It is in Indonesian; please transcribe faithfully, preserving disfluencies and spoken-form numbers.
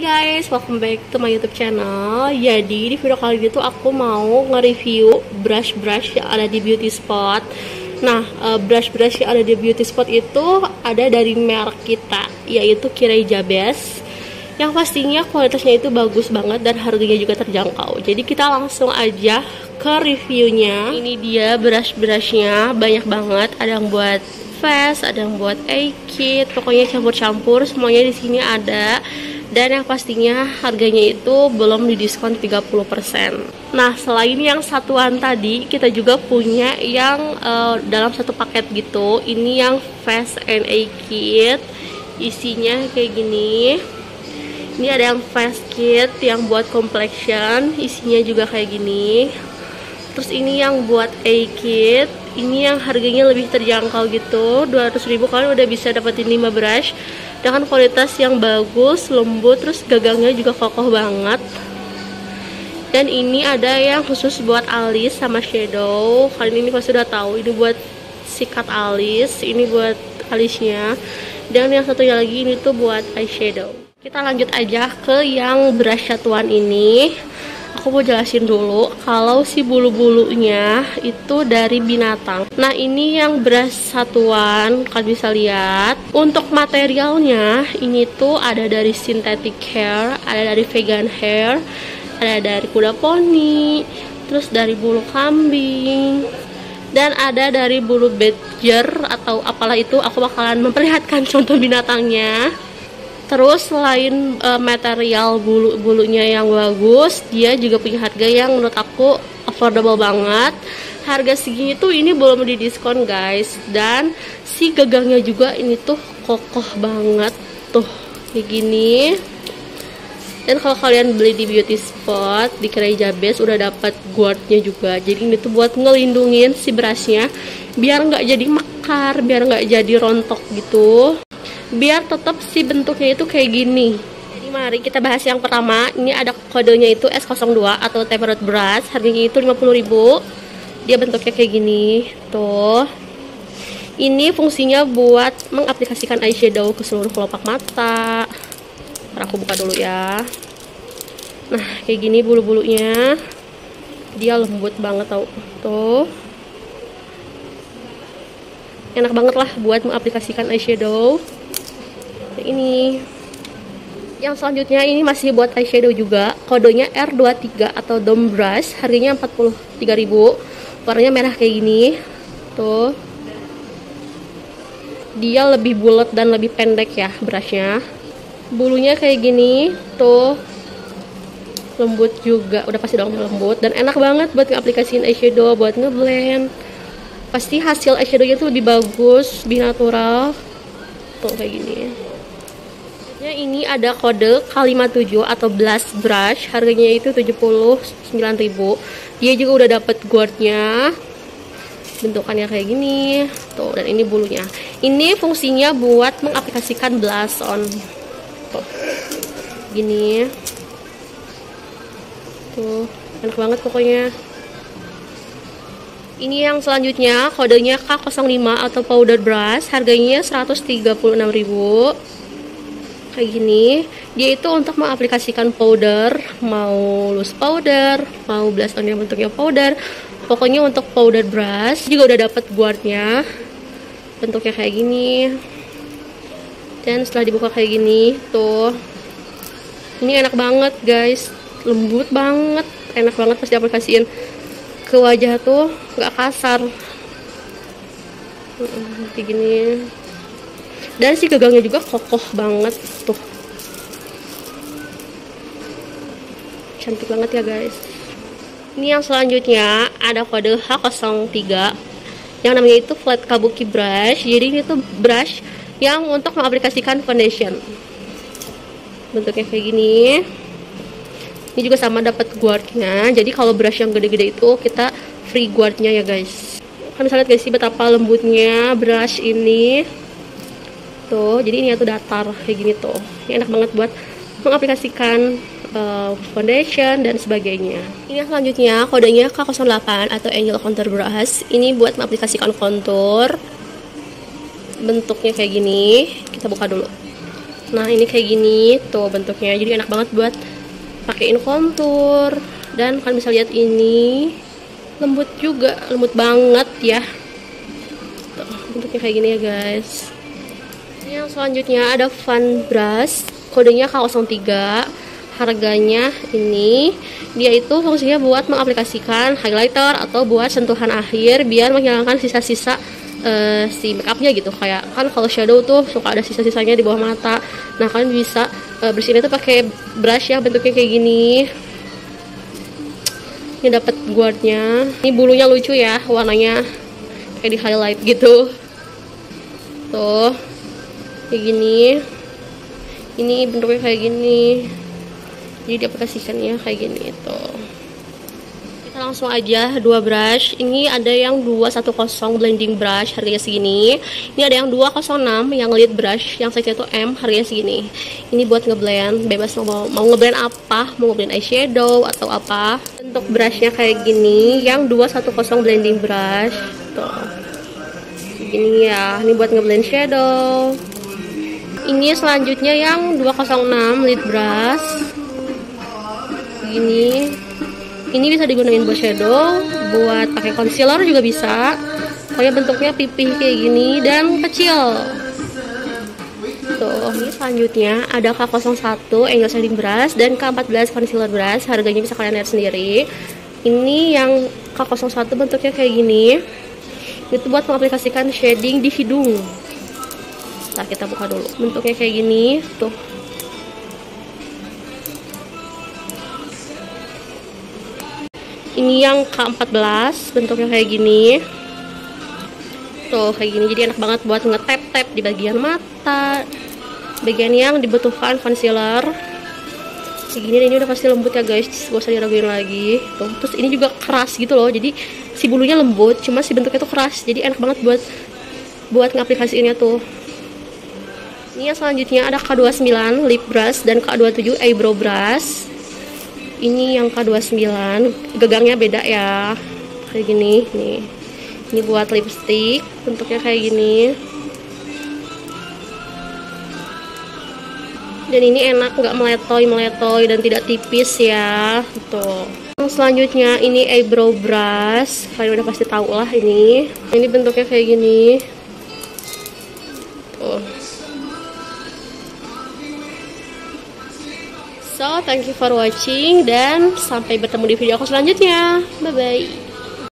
guys, welcome back to my YouTube channel. Jadi di video kali ini tuh aku mau nge-review brush-brush yang ada di Beauty Spot. Nah, brush-brush yang ada di Beauty Spot itu ada dari merek kita, yaitu Kirei Jabez. Yang pastinya kualitasnya itu bagus banget dan harganya juga terjangkau. Jadi kita langsung aja ke reviewnya. Ini dia brush-brushnya, banyak banget. Ada yang buat face, ada yang buat eye kit, pokoknya campur-campur semuanya di sini ada. Dan yang pastinya harganya itu belum didiskon tiga puluh persen. Nah, selain yang satuan tadi, kita juga punya yang uh, dalam satu paket gitu. Ini yang face and eye kit, isinya kayak gini. Ini ada yang face kit yang buat complexion, isinya juga kayak gini. Terus ini yang buat eye kit, ini yang harganya lebih terjangkau gitu, dua ratus ribu. Kalian udah bisa dapetin lima brush dengan kualitas yang bagus, lembut, terus gagangnya juga kokoh banget. Dan ini ada yang khusus buat alis sama shadow. Kalian ini pasti udah tahu, ini buat sikat alis, ini buat alisnya. Dan yang satunya lagi ini tuh buat eyeshadow. Kita lanjut aja ke yang brush satuan ini. Aku mau jelasin dulu kalau si bulu-bulunya itu dari binatang. Nah, ini yang brush satuan, kalian bisa lihat. Untuk materialnya ini tuh ada dari synthetic hair, ada dari vegan hair, ada dari kuda poni, terus dari bulu kambing, dan ada dari bulu badger atau apalah itu. Aku bakalan memperlihatkan contoh binatangnya. Terus selain uh, material bulu-bulunya yang bagus, dia juga punya harga yang menurut aku affordable banget. Harga segini tuh ini belum didiskon guys. Dan si gagangnya juga ini tuh kokoh banget tuh kayak gini. Dan kalau kalian beli di Beauty Spot di Kirei Jabez udah dapat guardnya juga. Jadi ini tuh buat ngelindungin si brushnya biar nggak jadi mekar, biar nggak jadi rontok gitu, biar tetap si bentuknya itu kayak gini. Jadi mari kita bahas yang pertama. Ini ada kodenya itu S nol dua atau tapered brush. Harganya itu lima puluh ribu. Dia bentuknya kayak gini tuh. Ini fungsinya buat mengaplikasikan eyeshadow ke seluruh kelopak mata. Ntar aku buka dulu ya. Nah, kayak gini bulu-bulunya. Dia lembut banget tau. Tuh, enak banget lah buat mengaplikasikan eyeshadow. Ini yang selanjutnya ini masih buat eyeshadow juga, kodenya R dua puluh tiga atau dome brush. Harganya empat puluh tiga ribu. Warnanya merah kayak gini tuh. Dia lebih bulat dan lebih pendek ya brushnya. Bulunya kayak gini tuh, lembut juga, udah pasti dong lembut. Dan enak banget buat ngaplikasiin eyeshadow, buat ngeblend. Pasti hasil eyeshadownya tuh lebih bagus, lebih natural tuh kayak gini. Ini ada kode K lima puluh tujuh atau blush brush. Harganya itu tujuh puluh sembilan ribu. Dia juga udah dapet guardnya. Bentukannya kayak gini tuh. Dan ini bulunya. Ini fungsinya buat mengaplikasikan blush on tuh, gini tuh, enak banget pokoknya. Ini yang selanjutnya kodenya K nol lima atau powder brush. Harganya seratus tiga puluh enam ribu. Kayak gini. Dia itu untuk mengaplikasikan powder, mau loose powder, mau blush on yang bentuknya powder. Pokoknya untuk powder brush juga udah dapat guardnya. Bentuknya kayak gini. Dan setelah dibuka kayak gini tuh. Ini enak banget guys, lembut banget, enak banget pas diaplikasiin ke wajah tuh, nggak kasar. Kayak gini. Dan si gagangnya juga kokoh banget tuh. Cantik banget ya guys. Ini yang selanjutnya ada kode H nol tiga yang namanya itu flat kabuki brush. Jadi ini tuh brush yang untuk mengaplikasikan foundation. Bentuknya kayak gini. Ini juga sama dapat guardnya. Jadi kalau brush yang gede-gede itu kita free guardnya ya guys. Kan bisa lihat guys sih betapa lembutnya brush ini. Tuh, jadi ini tuh datar kayak gini tuh. Ini enak banget buat mengaplikasikan uh, foundation dan sebagainya. Ini yang selanjutnya kodenya K nol delapan atau Angel Contour Brush. Ini buat mengaplikasikan kontur. Bentuknya kayak gini. Kita buka dulu. Nah ini kayak gini tuh bentuknya, jadi enak banget buat pakein kontur. Dan kalian bisa lihat ini lembut juga, lembut banget ya. Tuh, bentuknya kayak gini ya guys. Yang selanjutnya ada Fun Brush, kodenya K nol tiga. Harganya ini, dia itu fungsinya buat mengaplikasikan highlighter atau buat sentuhan akhir biar menghilangkan sisa-sisa uh, si makeupnya gitu. Kayak kan kalau shadow tuh suka ada sisa-sisanya di bawah mata. Nah kalian bisa uh, bersihin itu pakai brush ya, bentuknya kayak gini. Ini dapat guardnya. Ini bulunya lucu ya, warnanya kayak di highlight gitu. Tuh kayak gini. Ini bentuknya kayak gini. Jadi diaplikasikannya kayak gini tuh. Kita langsung aja dua brush. Ini ada yang dua satu nol blending brush, harganya segini. Ini ada yang dua nol enam yang lead brush, yang size itu M, harganya segini. Ini buat ngeblend, bebas mau mau ngeblend apa, mau ngeblend eyeshadow atau apa. Bentuk brushnya kayak gini, yang dua satu nol blending brush tuh. Segini ya, ini buat ngeblend shadow. Ini selanjutnya yang dua nol enam lead brush. Ini ini bisa digunakan buat shadow, buat pakai concealer juga bisa. Pokoknya bentuknya pipih kayak gini dan kecil. Tuh, ini selanjutnya ada K nol satu angle shading brush dan K empat belas concealer brush. Harganya bisa kalian lihat sendiri. Ini yang K nol satu bentuknya kayak gini. Itu buat mengaplikasikan shading di hidung. Nah, kita buka dulu. Bentuknya kayak gini, tuh. Ini yang K empat belas, bentuknya kayak gini. Tuh, kayak gini. Jadi enak banget buat ngetap-tap di bagian mata, bagian yang dibutuhkan concealer. Kayak gini, ini udah pasti lembut ya guys, gak usah diraguin lagi. Tuh, terus ini juga keras gitu loh. Jadi si bulunya lembut, cuma si bentuknya tuh keras. Jadi enak banget buat buat ngaplikasiinnya tuh. Ini yang selanjutnya ada K dua puluh sembilan lip brush dan K dua puluh tujuh eyebrow brush. Ini yang K dua puluh sembilan, gagangnya beda ya, kayak gini nih. Ini buat lipstick, bentuknya kayak gini. Dan ini enak, nggak meletoy-meletoy dan tidak tipis ya. Tuh. Yang selanjutnya ini eyebrow brush, kalian udah pasti tahu lah ini. Ini bentuknya kayak gini. Tuh. So, thank you for watching dan sampai bertemu di video aku selanjutnya. Bye bye.